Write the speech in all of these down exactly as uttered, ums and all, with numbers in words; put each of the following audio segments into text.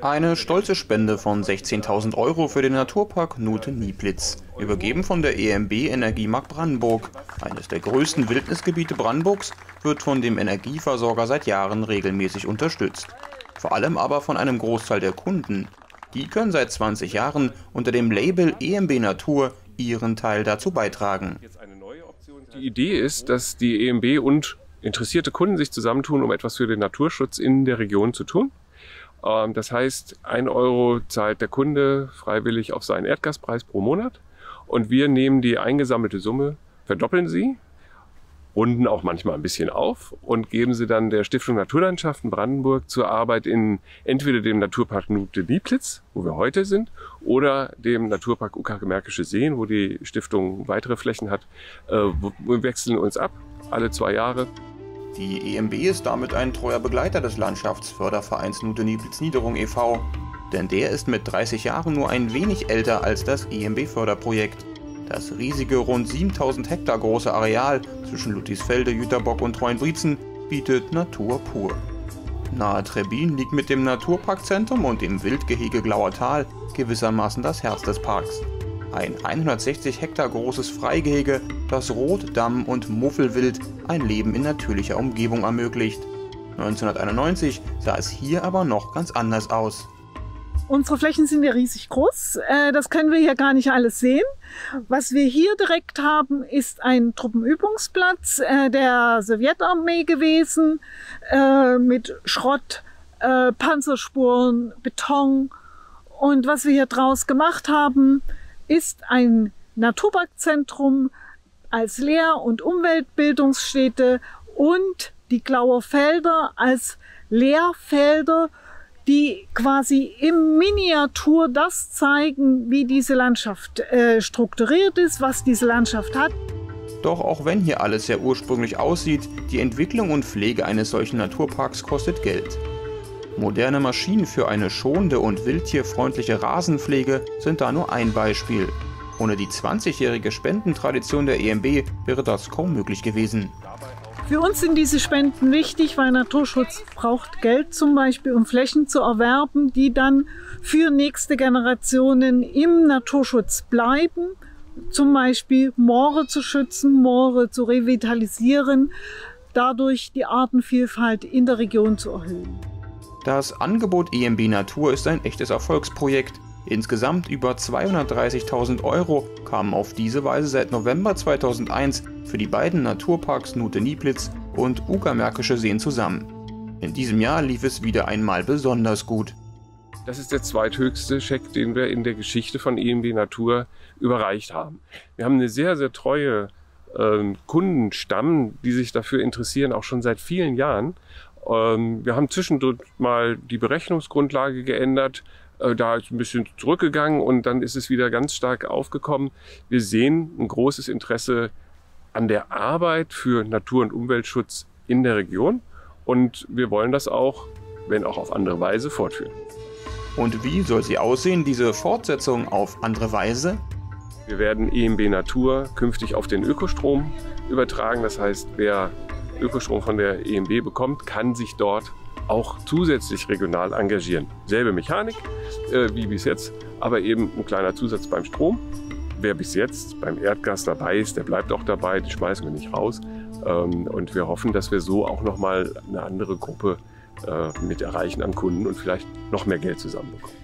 Eine stolze Spende von sechzehntausend Euro für den Naturpark Nuthe-Nieplitz, übergeben von der E M B Energiemarkt Brandenburg. Eines der größten Wildnisgebiete Brandenburgs wird von dem Energieversorger seit Jahren regelmäßig unterstützt. Vor allem aber von einem Großteil der Kunden. Die können seit zwanzig Jahren unter dem Label E M B Natur ihren Teil dazu beitragen. Die Idee ist, dass die E M B und interessierte Kunden sich zusammentun, um etwas für den Naturschutz in der Region zu tun. Das heißt, ein Euro zahlt der Kunde freiwillig auf seinen Erdgaspreis pro Monat und wir nehmen die eingesammelte Summe, verdoppeln sie, runden auch manchmal ein bisschen auf und geben sie dann der Stiftung Naturlandschaften Brandenburg zur Arbeit in entweder dem Naturpark Nuthe-Nieplitz, wo wir heute sind, oder dem Naturpark Uckermärkische Seen, wo die Stiftung weitere Flächen hat. Wir wechseln uns ab, alle zwei Jahre. Die E M B ist damit ein treuer Begleiter des Landschaftsfördervereins Nuthe-Nieplitz-Niederung e V, denn der ist mit dreißig Jahren nur ein wenig älter als das E M B-Förderprojekt. Das riesige, rund siebentausend Hektar große Areal zwischen Ludwigsfelde, Jüterbock und Treuenbrietzen bietet Natur pur. Nahe Trebbin liegt mit dem Naturparkzentrum und dem Wildgehege Glauer Tal gewissermaßen das Herz des Parks. Ein hundertsechzig Hektar großes Freigehege, das Rot-, Damm- und Muffelwild ein Leben in natürlicher Umgebung ermöglicht. neunzehnhunderteinundneunzig sah es hier aber noch ganz anders aus. Unsere Flächen sind ja riesig groß, das können wir hier gar nicht alles sehen. Was wir hier direkt haben, ist ein Truppenübungsplatz der Sowjetarmee gewesen, mit Schrott, Panzerspuren, Beton. Und was wir hier draus gemacht haben, ist ein Naturparkzentrum als Lehr- und Umweltbildungsstätte und die Glauer Felder als Lehrfelder, die quasi im Miniatur das zeigen, wie diese Landschaft äh, strukturiert ist, was diese Landschaft hat. Doch auch wenn hier alles sehr ursprünglich aussieht, die Entwicklung und Pflege eines solchen Naturparks kostet Geld. Moderne Maschinen für eine schonende und wildtierfreundliche Rasenpflege sind da nur ein Beispiel. Ohne die zwanzigjährige Spendentradition der E M B wäre das kaum möglich gewesen. Für uns sind diese Spenden wichtig, weil Naturschutz braucht Geld zum Beispiel, um Flächen zu erwerben, die dann für nächste Generationen im Naturschutz bleiben. Zum Beispiel Moore zu schützen, Moore zu revitalisieren, dadurch die Artenvielfalt in der Region zu erhöhen. Das Angebot E M B Natur ist ein echtes Erfolgsprojekt. Insgesamt über zweihundertdreißigtausend Euro kamen auf diese Weise seit November zweitausendeins für die beiden Naturparks Nuthe-Nieplitz und Uckermärkische Seen zusammen. In diesem Jahr lief es wieder einmal besonders gut. Das ist der zweithöchste Scheck, den wir in der Geschichte von E M B Natur überreicht haben. Wir haben eine sehr, sehr treue äh, Kundenstamm, die sich dafür interessieren, auch schon seit vielen Jahren. Ähm, wir haben zwischendurch mal die Berechnungsgrundlage geändert. Da ist ein bisschen zurückgegangen und dann ist es wieder ganz stark aufgekommen. Wir sehen ein großes Interesse an der Arbeit für Natur- und Umweltschutz in der Region und wir wollen das auch, wenn auch auf andere Weise, fortführen. Und wie soll sie aussehen, diese Fortsetzung auf andere Weise? Wir werden E M B Natur künftig auf den Ökostrom übertragen. Das heißt, wer Ökostrom von der E M B bekommt, kann sich dort auch zusätzlich regional engagieren. Selbe Mechanik äh, wie bis jetzt, aber eben ein kleiner Zusatz beim Strom. Wer bis jetzt beim Erdgas dabei ist, der bleibt auch dabei, die schmeißen wir nicht raus. Ähm, und wir hoffen, dass wir so auch nochmal eine andere Gruppe äh, mit erreichen an Kunden und vielleicht noch mehr Geld zusammenbekommen.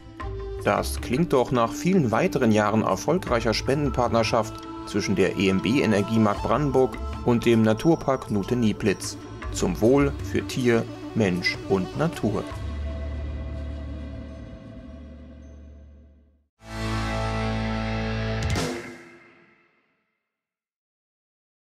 Das klingt doch nach vielen weiteren Jahren erfolgreicher Spendenpartnerschaft zwischen der E M B Energiemarkt Brandenburg und dem Naturpark Nuthe-Nieplitz. Zum Wohl für Tier, Mensch und Natur.